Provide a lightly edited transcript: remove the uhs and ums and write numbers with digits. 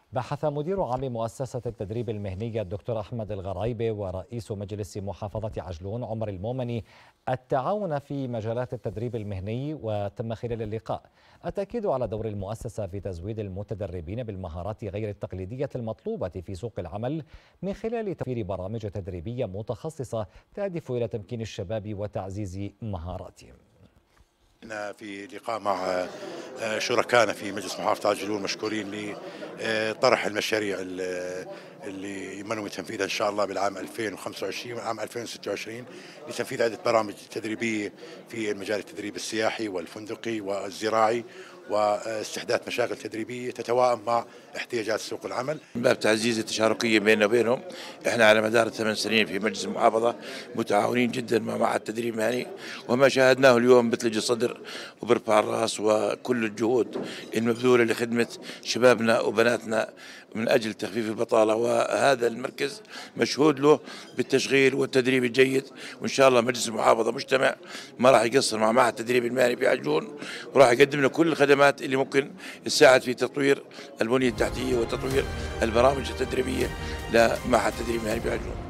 بحث مدير عام مؤسسة التدريب المهني الدكتور أحمد الغرايبي ورئيس مجلس محافظة عجلون عمر المومني التعاون في مجالات التدريب المهني، وتم خلال اللقاء التأكيد على دور المؤسسة في تزويد المتدربين بالمهارات غير التقليدية المطلوبة في سوق العمل من خلال توفير برامج تدريبية متخصصة تهدف إلى تمكين الشباب وتعزيز مهاراتهم. في لقاء مع شركائنا في مجلس محافظة عجلون مشكورين لطرح المشاريع اللي ينوي تنفيذها إن شاء الله بالعام 2025 والعام 2026 لتنفيذ عدة برامج تدريبية في المجال التدريب السياحي والفندقي والزراعي، واستحداث مشاغل تدريبية تتوائم مع احتياجات سوق العمل. من باب تعزيز التشاركية بيننا وبينهم، احنا على مدار ال8 سنين في مجلس المحافظة متعاونين جدا مع معهد التدريب المهني، وما شاهدناه اليوم بثلج الصدر وبرفع الراس، وكل الجهود المبذولة لخدمة شبابنا وبناتنا من أجل تخفيف البطالة، وهذا المركز مشهود له بالتشغيل والتدريب الجيد، وإن شاء الله مجلس المحافظة مجتمع ما راح يقصر مع معهد التدريب المهني في عجلون، وراح يقدم لنا كل الخدمات اللي ممكن تساعد في تطوير البنية التحتية وتطوير البرامج التدريبية لمعهد التدريب المهني في عجلون.